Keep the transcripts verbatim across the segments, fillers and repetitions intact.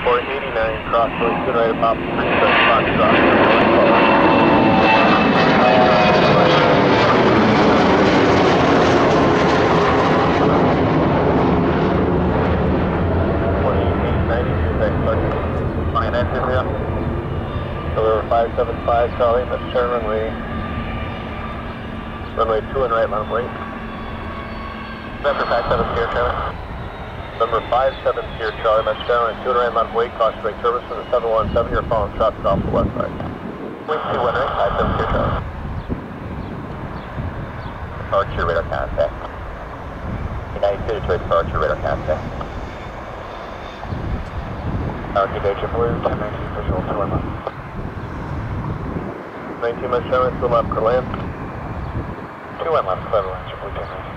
four eighty-nine, crossway to the right of Papa three seven Foxtrot. twenty-eight ninety-two, thanks, Sergeant. twenty-nine two zero. Deliver five seven five, Charlie, let's turn runway. Runway two and right, line of wait. Number five seven zero, Charlie. Number five seven zero, Charlie, let's turn runway two and right, line of wait. Caution brake turbines from the seven one seven, you're following traffic off the west side. Wing two one right, five seven zero, Charlie. Departure radar contact. United two Detroit departure radar contact. Architecture blue, ten nineteen visual, two one left. nineteen miles Charlie, two left, clear land. two one left, clear land, blue ten nineteen.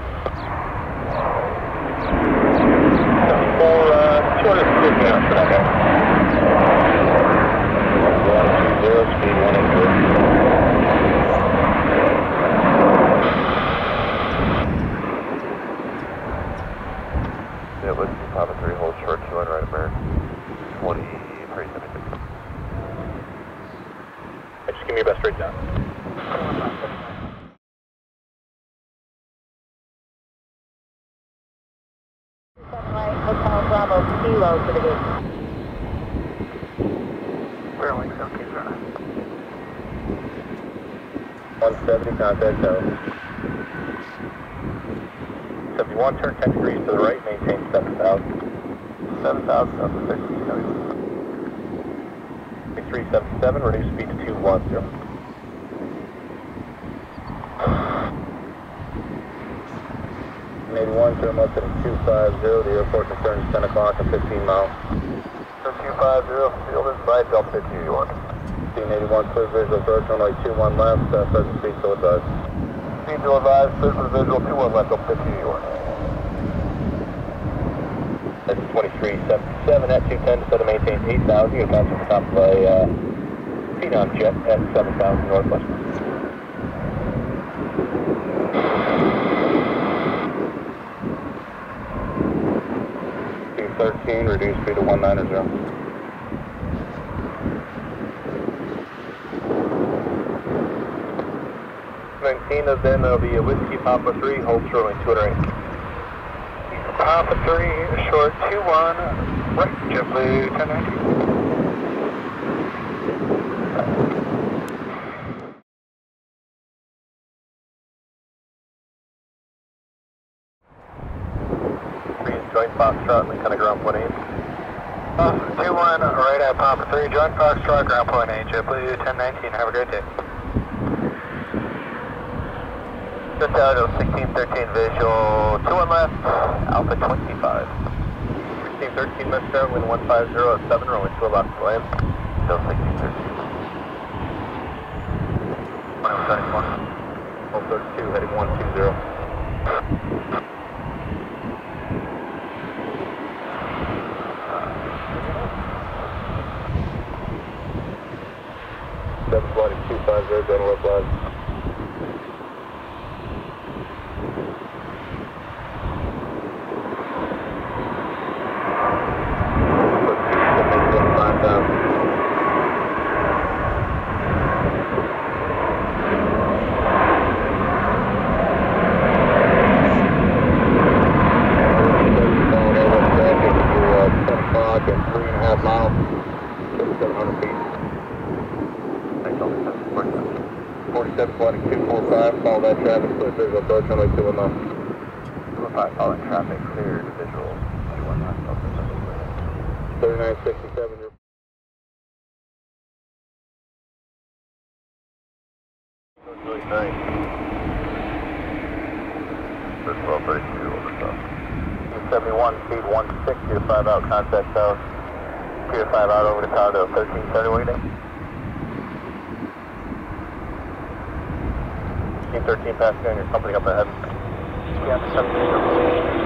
seventy-four, uh, two hundred fifty knots for that guy. one two zero, speed one eight zero. Yeah, let's see, Papa three, hold short, two one right, American. twenty-three seventy-six. Just give me your best straight down. seven right, Hotel Bravo, Kilo to the gate. Where are we? Okay, sir. one seventy, contact out. seventy-one, turn ten degrees to the right, maintain seven thousand. seven thousand up to thirteen seventy. three seventy-seven, reduce speed to two one zero. eighty-one, turn left at two five zero, the airport returns ten o'clock and fifteen miles. two five zero, field inside, Delta fifty you want. fifteen eighty-one, clear visual, approach runway two one left, uh, present speed to advise. Speed to advise, clear for the visual, two one left, Delta fifty you want. That's twenty-three seventy-seven at two ten, set to maintain eight thousand. You're passing the top of a uh, Phenom jet at seven thousand northwest. two thirteen, reduce speed to one ninety. nineteen of them, that'll be a Whiskey Papa three, hold short two hundred eight. Papa three, short two one, right, JetBlue ten ninety. Joint Foxtrot, Lieutenant Ground Point eight. Uh, two one, right at Papa three, Joint Foxtrot, Ground Point eight, JetBlue ten nineteen, have a great day. Just out of sixteen thirteen visual, two one left, Alpha twenty-five. sixteen thirteen Metro, wind one five zero at seven, runway two left to land. Still sixteen thirteen. one seventy-one. one thirty-two, heading one two zero. seven flight two five zero, going west line. forty-seven flighting two four five, follow that traffic, clear visual approach runway two one nine. two one five, following traffic, cleared visual two one nine, thirty-nine sixty-seven, you're really nice. First twelve thirty-two, over top. seventy-one, speed one six, Pier five out, contact south. Pier five out over to tower to thirteen thirty, what do you think? fifteen thirteen passenger and your company up ahead. Yeah, seventeen.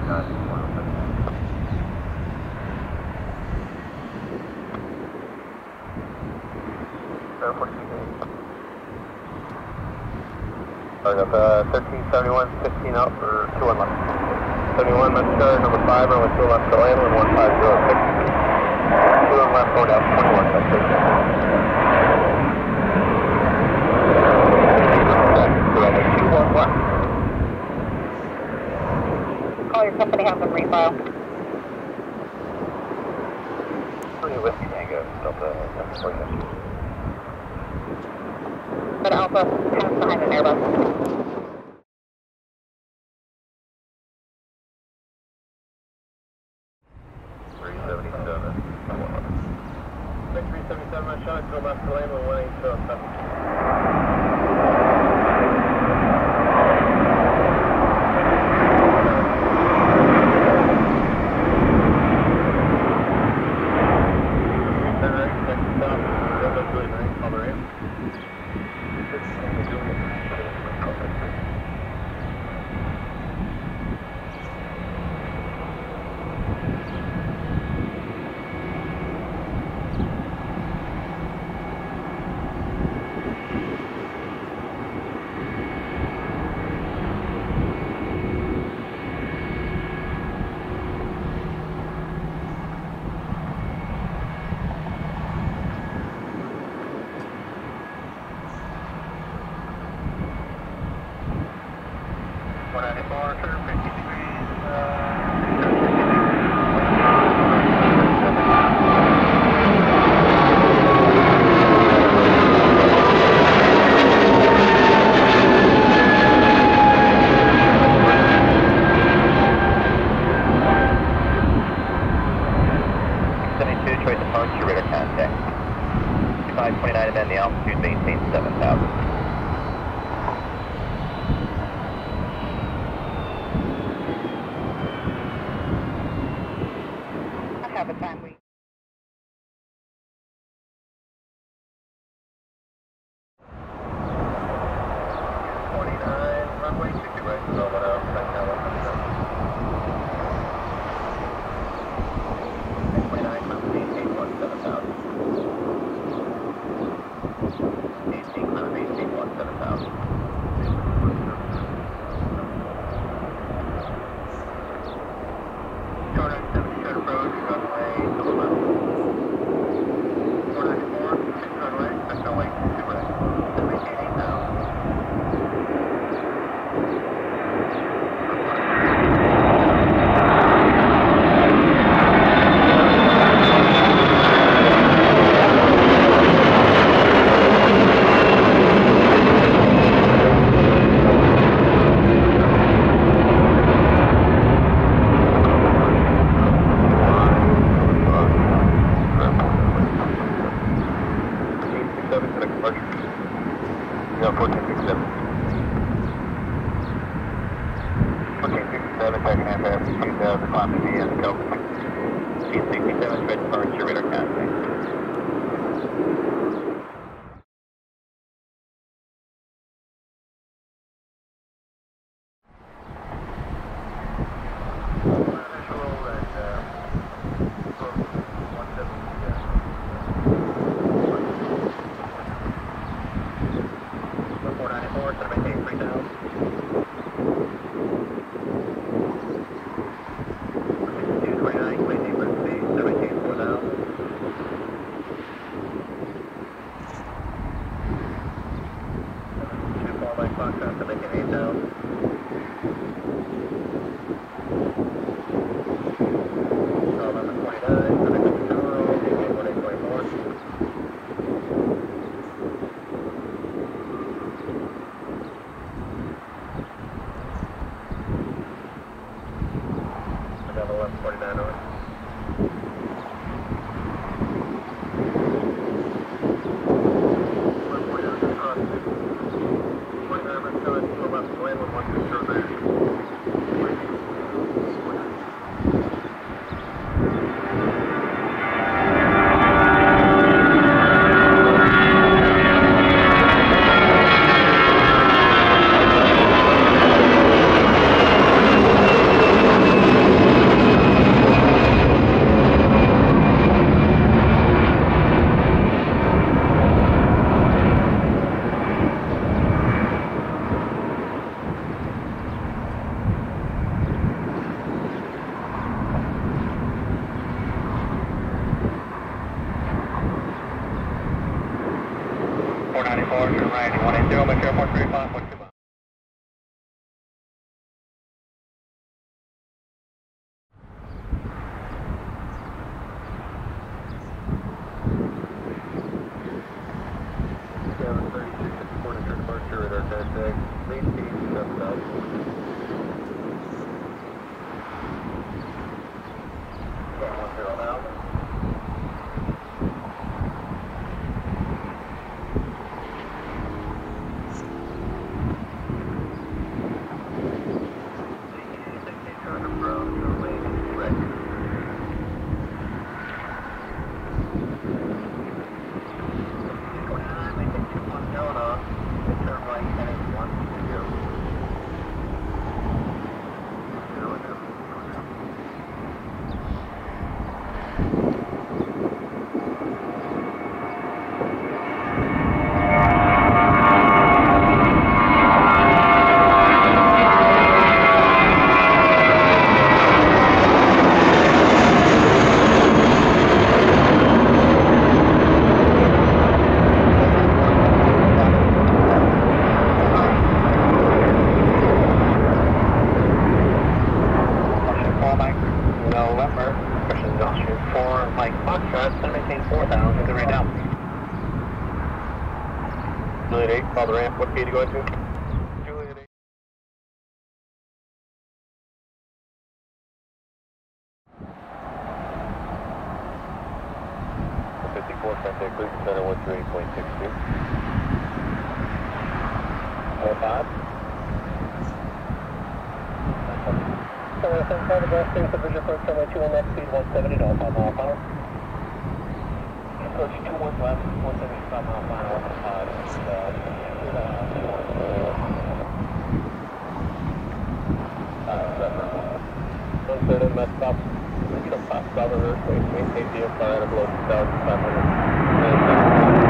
I got uh, thirteen seventy-one, fifteen up for two one left. seventy-one, left start, number five, runway two left to land, one five zero six. two one left, going down twenty-one, that's it. two one left. Call your company, have them refile. Three Whiskey Tango, Delta, number forty-nine. But Alpha, pass behind an Airbus. three seventy-seven. three seventy-seven, my shot, go left to land with one eight zero seven. one ninety-four, turn fifty degrees, uh, seventy-two, choice departure, radar contact. five twenty-nine and then the altitude maintains seven thousand. Have a time we. forty-nine, runway two two right, so what else? twenty-nine, maintain one seven thousand. eighteen, maintain one seven thousand. two seventy, short approach, runway to the left. four ninety-four, six runway, six runway, two right. Maintain eight thousand. Yeah, fourteen sixty-seven. fourteen sixty-seven, second half after two thousand, climb to the end, go. fourteen sixty-seven, straight departure, radar contact. four ninety-four, so maintain three thousand. sixty-two twenty-nine, maintain one speed, so maintain four thousand. two four by Foxtrot, so maintain eight thousand. eleven twenty-nine, so maintain two zero, maintain one eight twenty-four. eleven forty-nine north. one forty-nine across. forty-nine left to it, to the left, land with one two zero there. zero, make sure four three five, one two miles. seven thirty-six, reporting your departure at our dash six, lead speed seven thousand. one zero now. Juliet eight, call the ramp. What key are you going to? Juliet eight. fifty-four, contact cruise center one three eight point six two. four five. seven five, abreast, things of visual approach, runway two one left, speed one seventy, all five mile per hour. Approach two one left, one seventy-five mile per hour. Uh, it's, uh, one third mess stop, neutral pop, solid earthquake, maintain D F R at a below two thousand five hundred.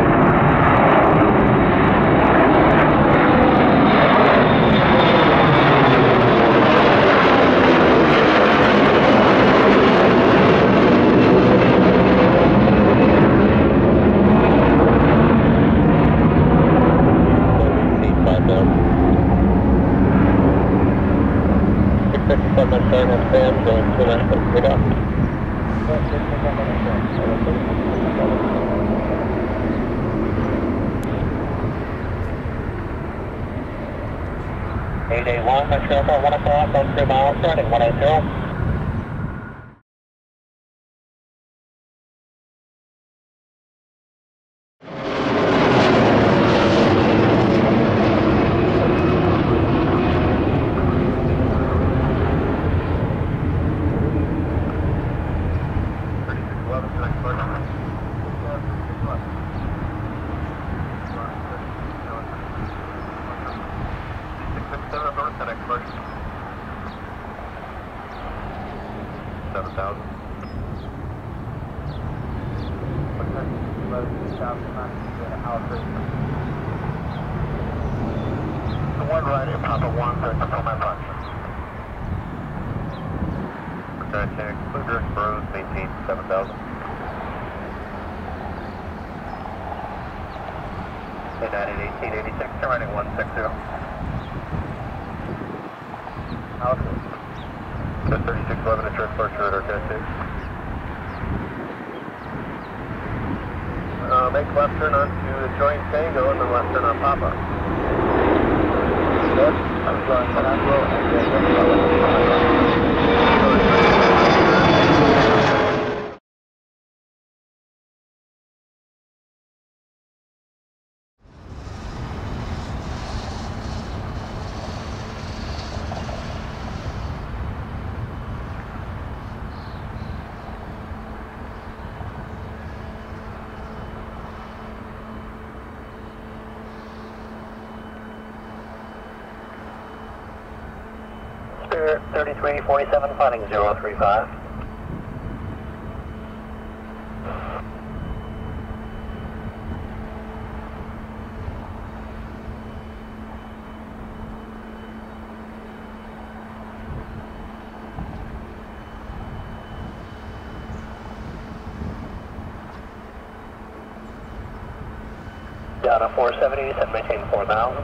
fifty-seven, I'm saying that's Sam, going to that, let's pick up. eight eight one, Metro Airport, one o'clock, on three miles, starting one eight zero. seven thousand. The one right at Papa one, search for my punch. Return check, Luger, Bruce, maintain seven thousand. United eighteen eighty-six, turning one six zero. Alpha. Just thirty-six eleven to church departure at our dash six. Uh, make left turn onto the joint Tango and then left turn on Papa. Yes, I'm going to Tango and then thirty-three forty-seven, finding zero three five. Cessna four seventy, set maintain four thousand.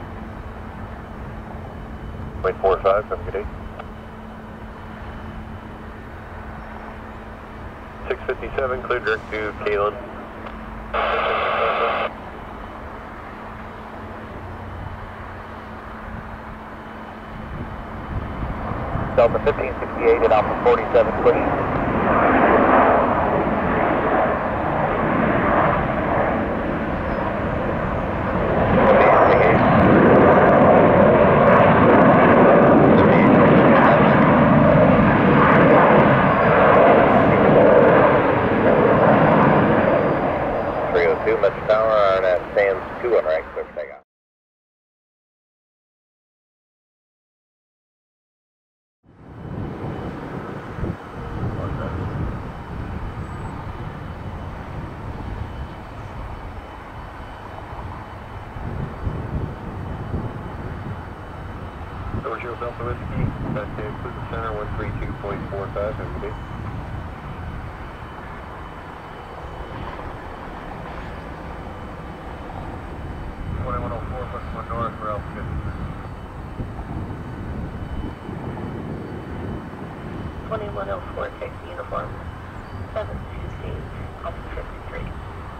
Wait four five, have a good day. six fifty-seven, clear direct to Caleb. Delta fifteen sixty-eight at Alpha forty-seven, clear. three oh two, Metro Tower, R N S stands two on right, clear for takeoff. Dojo Delta Whiskey, back to Cruiser Center, one three two point four five, have a good day. twenty-one oh four, plus one north for Alpha fifty-three. twenty-one oh four, takes uniform. seven two eight, Alpha fifty-three.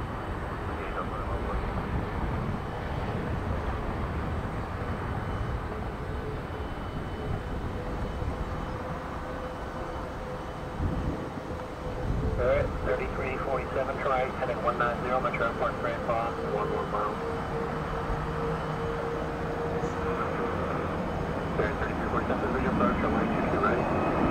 Alright, thirty-three forty-seven, try heading one nine zero, Metro Airport, Grand Pass, one more mile. thirty-three forty-seven, visual approach, runway two two right.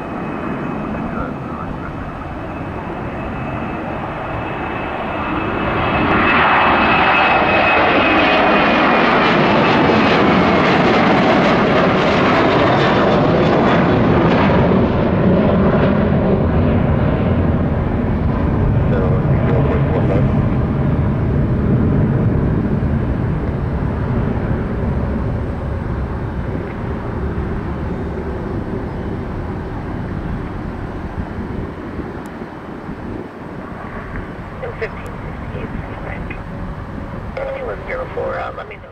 fifteen sixty-eight, right. twenty-one oh four, uh, let me know.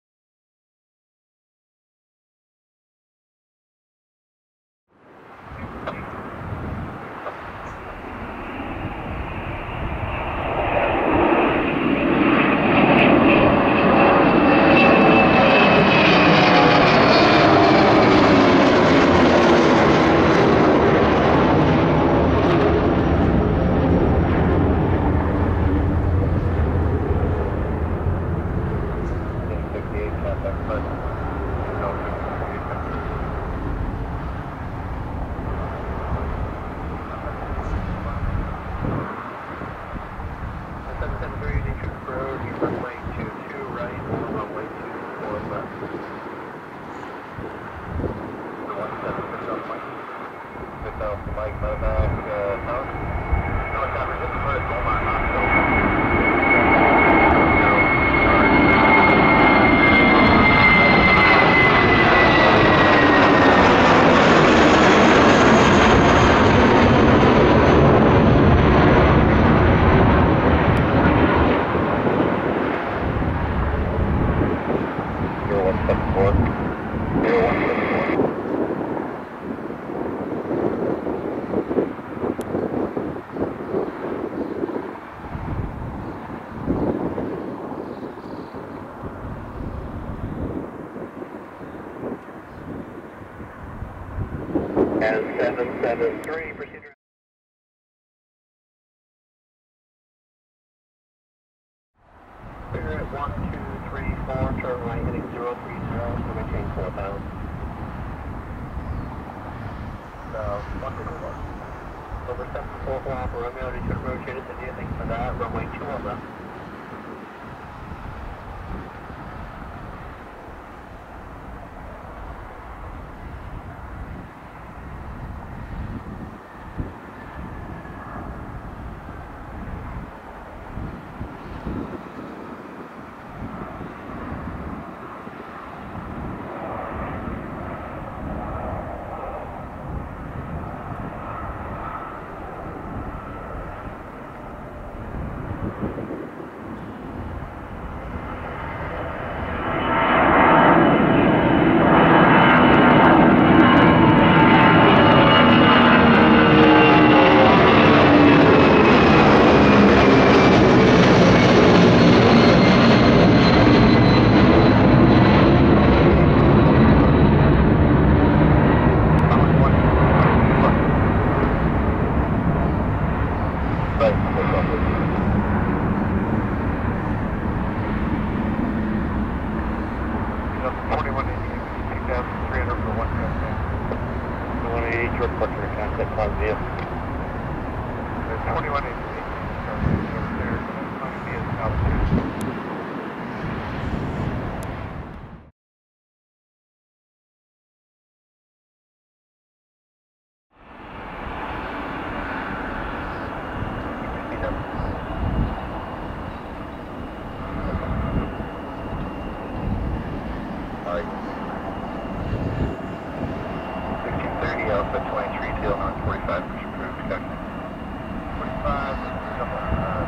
Mike, Mobac, uh, Pound. No, it's not. This is where it's Beaumont Hospital. zero one seven four. zero one seven four. And seven seven three, procedure. Clear at one two three four, turn right heading zero three zero, so maintain four pounds. So, one two one. Over seven four four, Alpha Romeo, you should rotate it to the ending for that, runway two on left. three, short departure contact climb via. twenty-one eighty-eight. Over there. Climb via altitude. sixteen thirty, Alpha twenty-three, tail north forty-five, push approved, contact. forty-five, double, uh,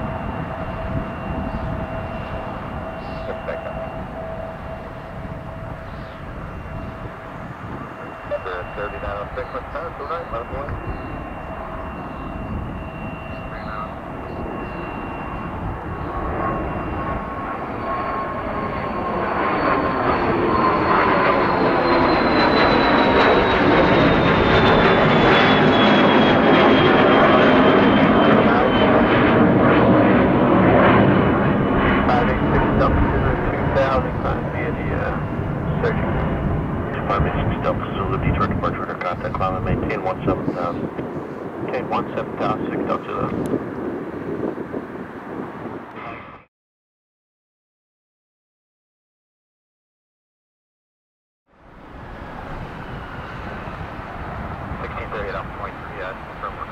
step back up. The thirty-nine oh six, what's that, all right, level one. Contact climb and maintain one seven thousand. Maintain one seven thousand, six up to the. sixteen thirty, I'm point three, yeah, confirm one.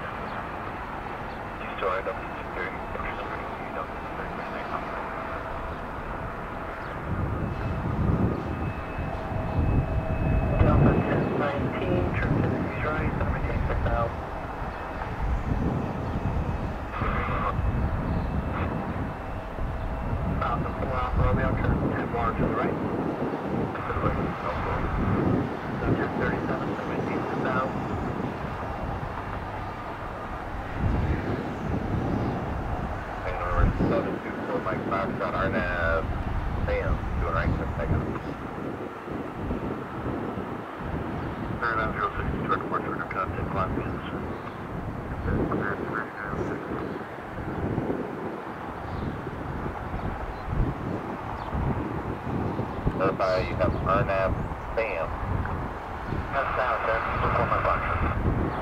You still end up sixteen thirty, pictures of you know, thirty percent confirm. Delta ten nineteen, turn to the east right, then maintain six out. Falcon four Alpha Romeo, turn ten more to the right. To the right, also. So ten thirty-seven, then maintain six out. And number seven two four Mike Foxtrot, R N A V, Sam, doing right, quick takeoff. nine zero six, direct departure under contact climb begins. Notify you have R N A V, Sam. That's down, sir. Before my box.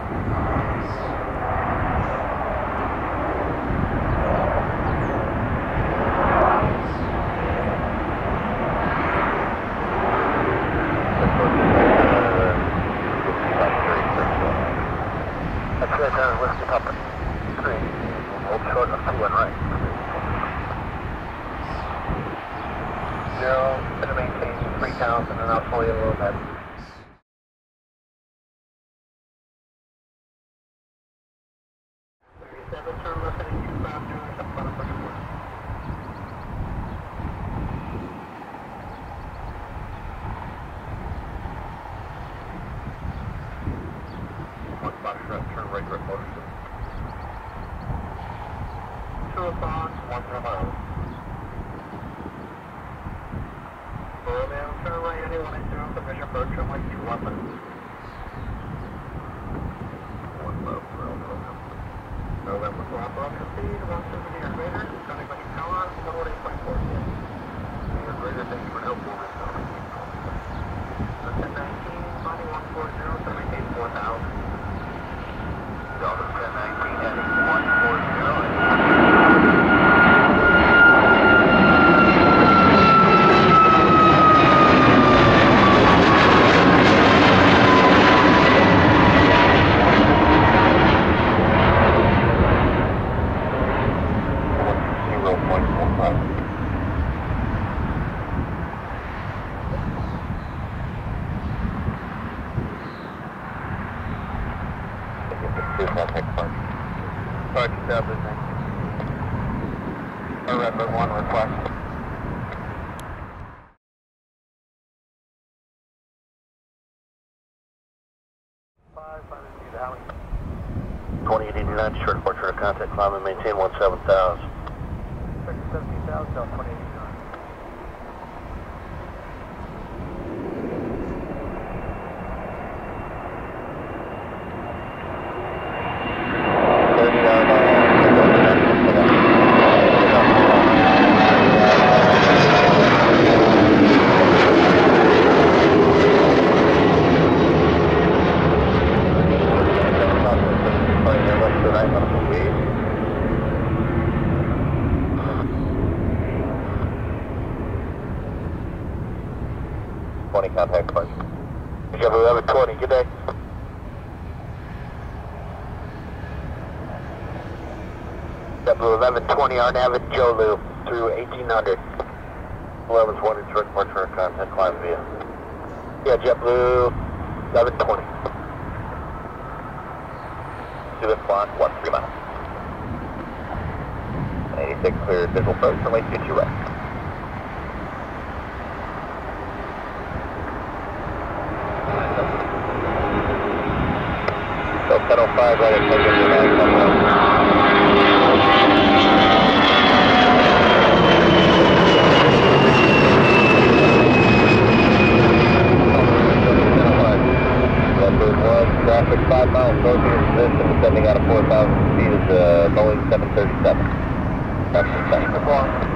That's it, uh, Whiskey Papa three. Hold short of two and right. Zero, gonna maintain three thousand and I'll pull you a little bit. thirty-seven, turn left heading two five, doing some front of push forward. One box left, turn right, direct motor. Two o'clock, one zero miles. Romeo, turn right, anyone eight zero, permission approach, turn right, two one left. One left, Romeo. November, four Alpha, speed, one seventy or greater, turning by power, one one eight point four. Or greater, thank you for help, over. ten nineteen, body one four zero, turn maintain four thousand. Delta ten nineteen, heading one four zero. Park established. Or Redbird one request. twenty eighty-nine, short departure to contact climb and maintain one seven thousand. seventeen thousand, twenty eighty-nine. twenty minutes tonight, on the lead. twenty contact punch. You got eleven twenty, good day. JetBlue eleven twenty, R N A V at Jolu through eighteen hundred. eleven twenty, direct departure contact climb via. Yeah, JetBlue eleven twenty. To the clock, one three miles. eighty-six cleared visual approach, runway two two right. So ten oh five right at ten fifty-nine. Traffic five miles north of your position, descending out of four thousand feet is the Boeing seven thirty-seven. Traffic ten. Good morning.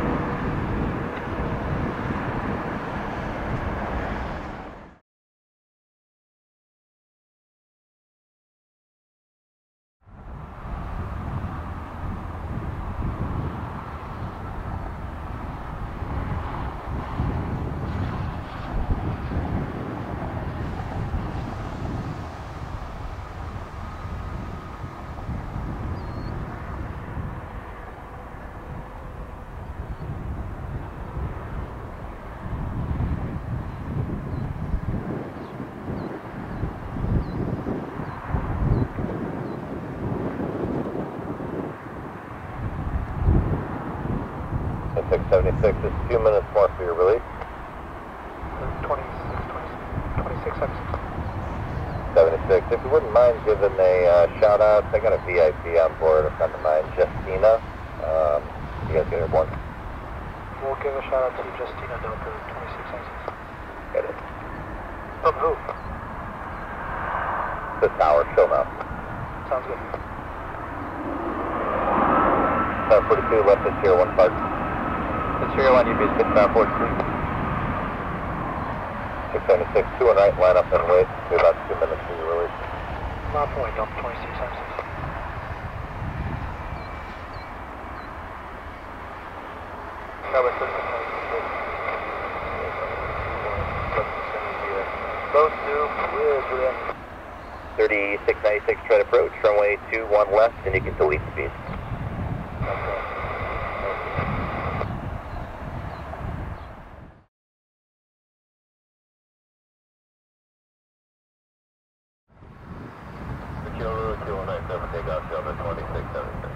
six seventy-six, just a few minutes more for your release. twenty-six, twenty-six, seventy-six. seventy-six, if you wouldn't mind giving a uh, shout out, I got a V I P on board, a friend of mine, Justina. Um, you guys get her one? We'll give a shout out to Justina Delta twenty-six seventy-six. Get it. From who? The tower, show now. Sounds good. seven forty-two, left is here, one park. It's here, one, U B six nine four three. six seventy-six, two and right, line up and wait. Be about two minutes for your release. Not point, Delta twenty-six seventy-six. Cover thirty-six thirty-six ninety-six, try to approach, runway two one left, and you can delete speed. Kilo two one nine seven, take off Delta twenty-six seventy-six.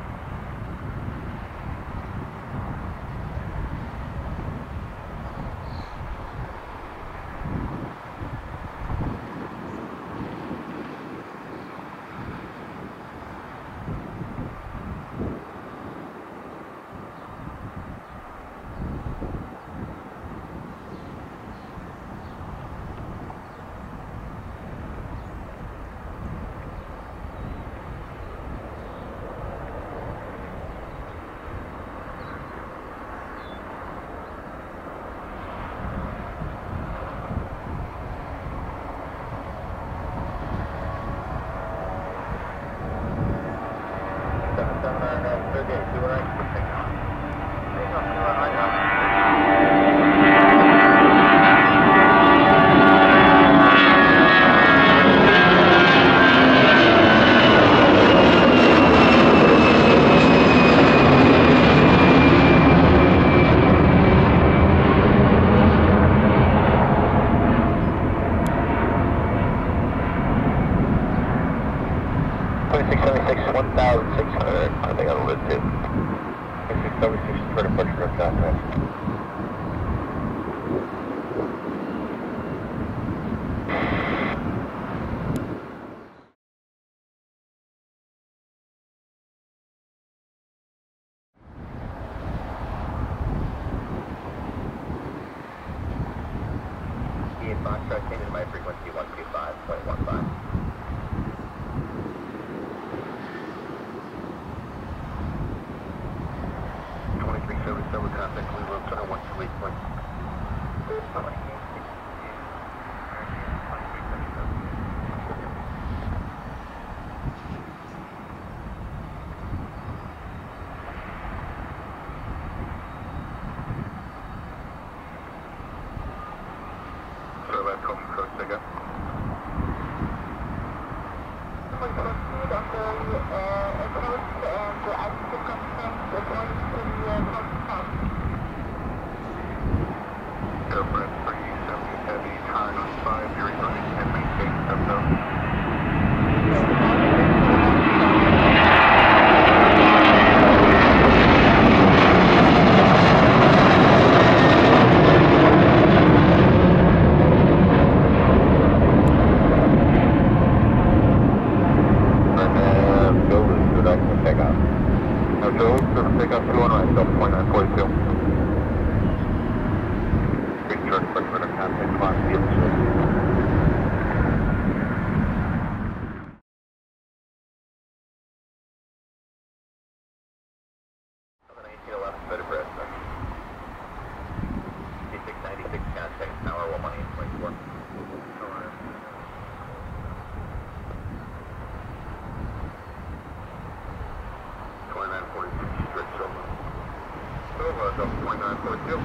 twenty-six seventy-six, one thousand six hundred, I think I'll live too. twenty-six seventy-six, try to push for a contact. Ian Foxtrot came into my frequency one two five point one five. twenty-three seventy-seven, contact Cleveland, Airframe three seventy heavy, turn on five, zero right, and maintain seven oh. twenty-nine forty-two.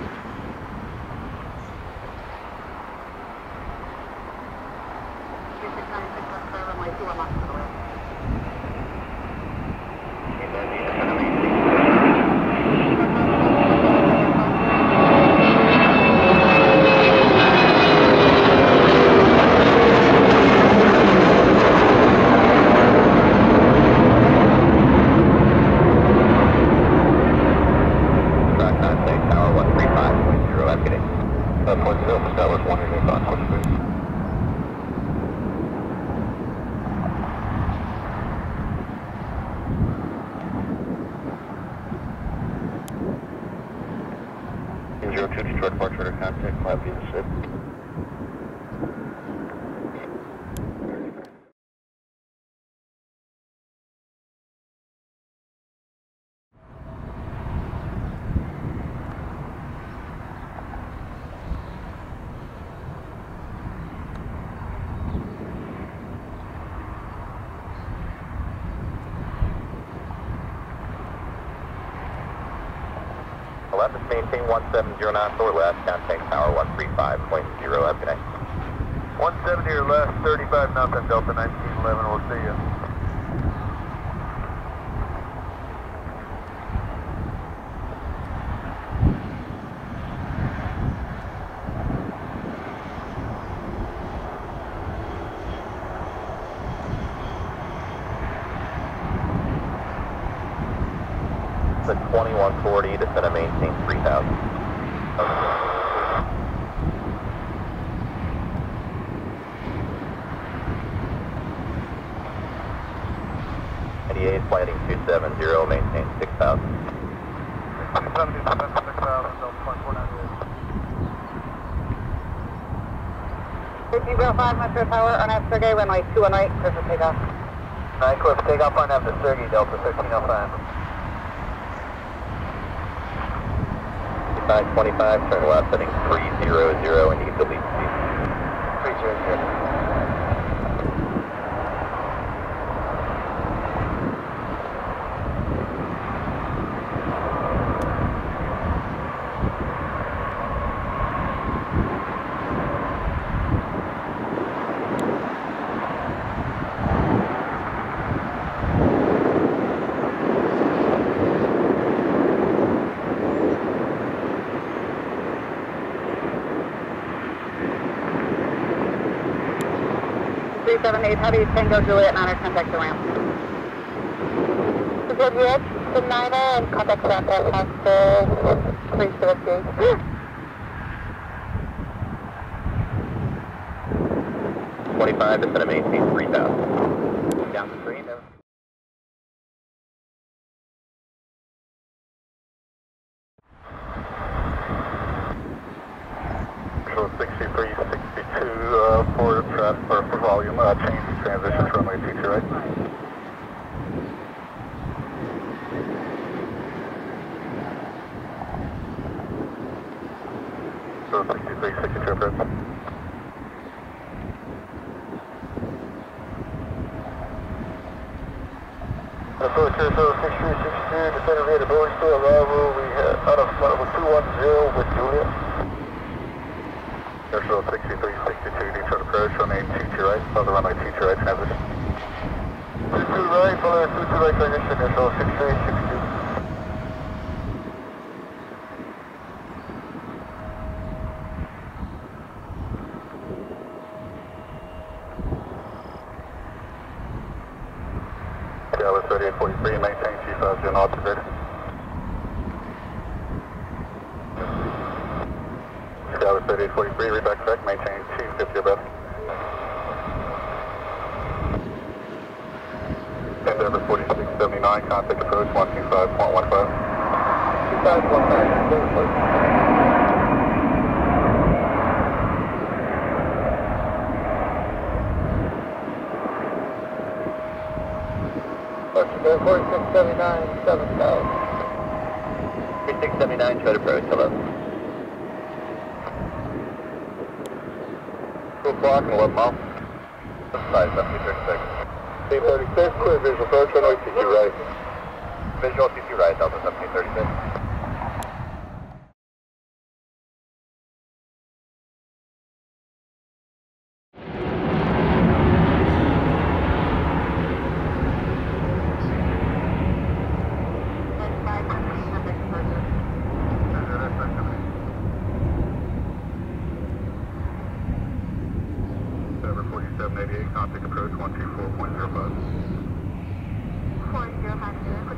zero two Detroit departure to contact five via the ship. Left, maintain one seven zero nine four left, contact tower one three five point zero, have a good night. one seventy or less, thirty-five nothing, Delta nineteen eleven, we'll see you. The twenty-one forty, descend and maintain three thousand. ninety-eight, landing two seven zero, maintain six thousand. two seventy, descend six thousand, Delta twenty-four ninety-eight. fifty zero five, Metro Tower, Arnav Sergey, runway two one right, clear for takeoff. nine Cliff, takeoff Arnav to Sergey, Delta thirteen oh five. five twenty-five, turn left, heading three zero zero, and you can delete speed. three zero zero. three seven eight, Heavy, Tango Juliet, Niner, contact the ramp. Juliet, the Niner, and contact the ramp at Master three seven eight. twenty-five, descend and maintain three thousand. Down to three, no. So sixty-three sixty-two uh, for traffic or for volume uh, change transition to runway two two right. So sixty-three sixty-two approach. Approach so sixty-three sixty-two, descending via the board still arrival. We have out of level two one zero with Juliet. Airfield sixty-three sixty-two, Detroit approach, runway two two right, follow the runway two two right transition. Fuller, two two right trigger, signal, control, six three six two. Dallas thirty-eight forty-three, maintain G five zero altimeter. Dallas thirty-eight forty-three, read back correct, maintain T fifty above. Endeavor forty-six seventy-nine, contact approach one two five point one five. two five one five, Endeavor forty-six seventy-nine. forty-six seventy-nine, seven thousand. forty-six seventy-nine, try to approach, hello. two o'clock and eleven miles. five seventy, thirty-six. T thirty-six, clear visual approach, runway T two right. Visual T two right, Delta seventeen thirty-six. forty-seven eighty-eight, contact approach one two four point zero five. four zero five zero, quick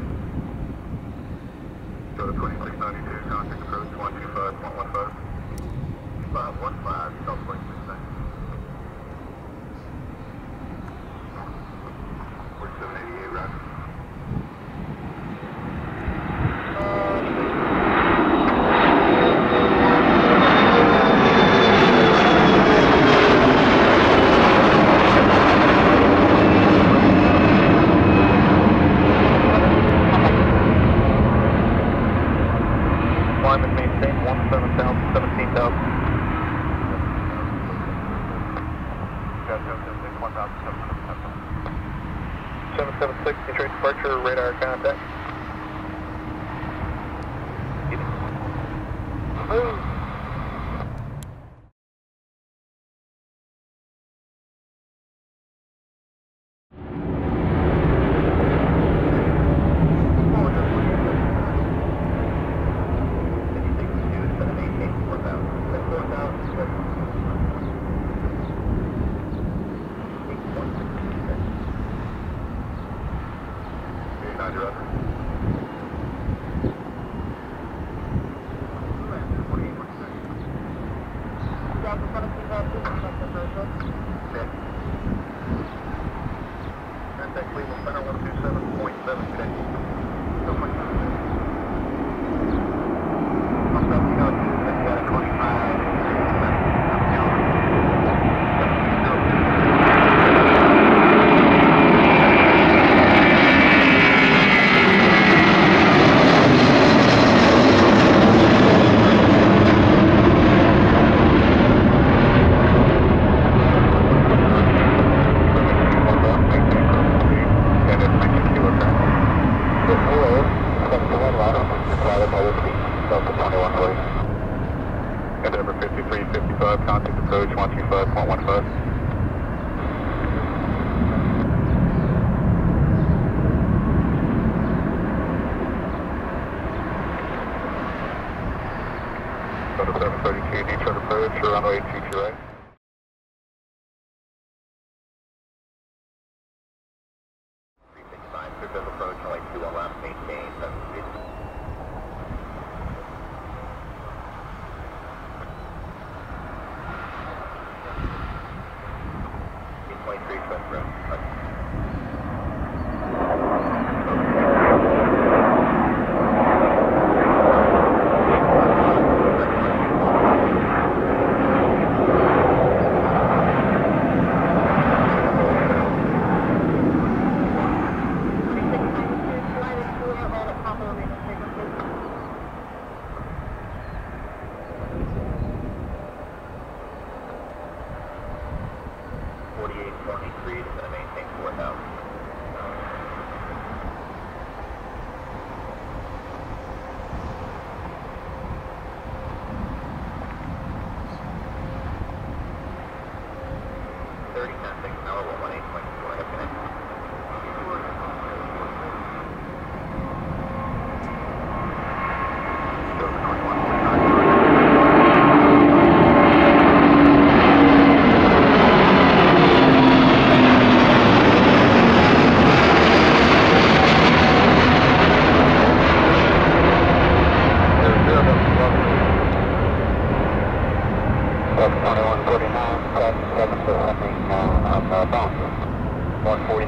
Go to twenty-six ninety-two, contact approach one two five point one five. five one five, Delta forty-six ninety. forty-seven eighty-eight, roger. Climate maintain one seven thousand, seventeen thousand. seven seven six, Detroit departure, radar contact. Move. Roger, roger. Contact Cleveland Center one two seven point seven today. Endeavor fifty-three fifty-five, contact approach one two five point one five. Go to seven thirty-two, Detroit approach, runway two two right. three sixty-nine, Detroit approach, runway two one left, maintain seven speed. twenty-three, twenty-three.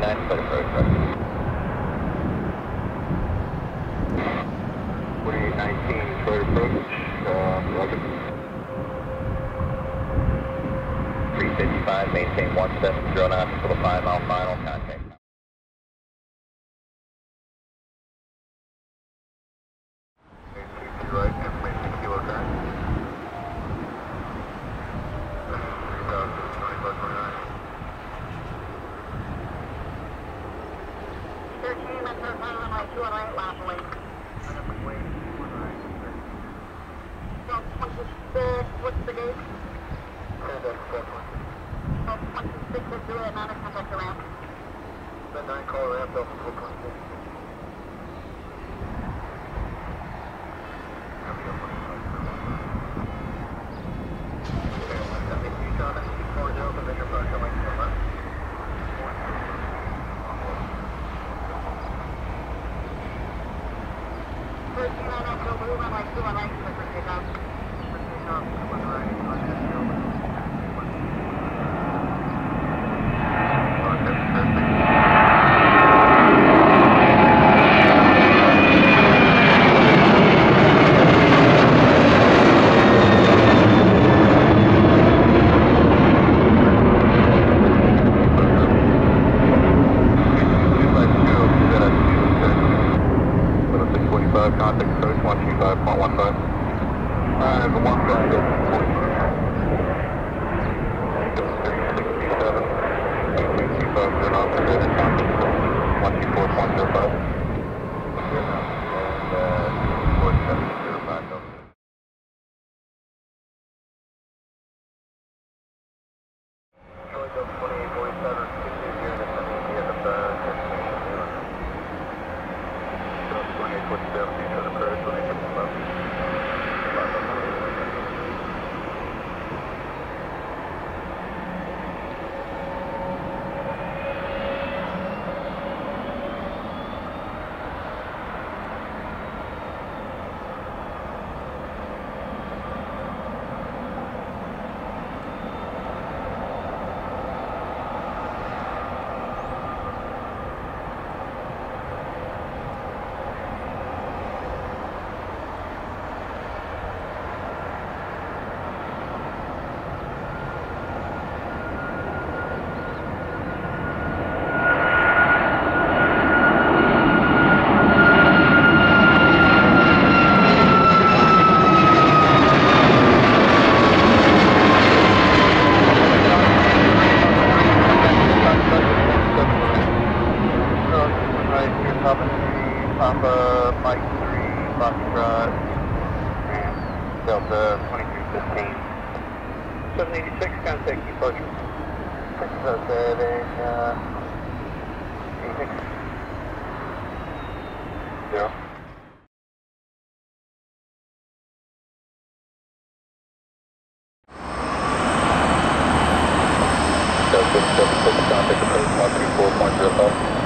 nine, clear approach, sir. twenty-eight nineteen, clear approach, uh, roger. three fifty-five, maintain one seven zero nine for the five mile final, contact. Right, information kilo time. three thousand, twenty-five twenty-nine. thirteen, that's our final runway two one eight, last wing. So, twenty-six, what's the gate? So, twenty-six is zero at nine, contact the ramp. The nine call ramp, Delta four twenty-six. thirteen, nine, nine, go blue, runway two one eight, clear for takeoff. Contact approach one two five point one five. I have a one five sixty-seven. two two five zero nine, contact approach one two four point zero five. And uh, four seven zero five. Choice of twenty-eight forty-seven, sixty zero to seventy at the destination zero. twenty-eight forty-seven, each other approach, twenty-eight forty-seven. Papa, Mike three, Foxtrot, and Delta twenty-three fifteen. seven eighty-six, contact departure. six oh seven, uh, eighty-six. Zero. Delta seven six, contact approach one three four point zero five.